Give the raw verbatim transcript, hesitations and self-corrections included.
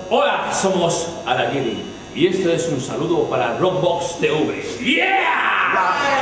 Hola, somos Aragiri y esto es un saludo para Rockbox T V. ¡Yeah!